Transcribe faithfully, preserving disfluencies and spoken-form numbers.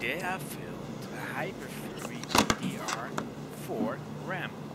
Today I filmed a hyper-free D D R four RAM.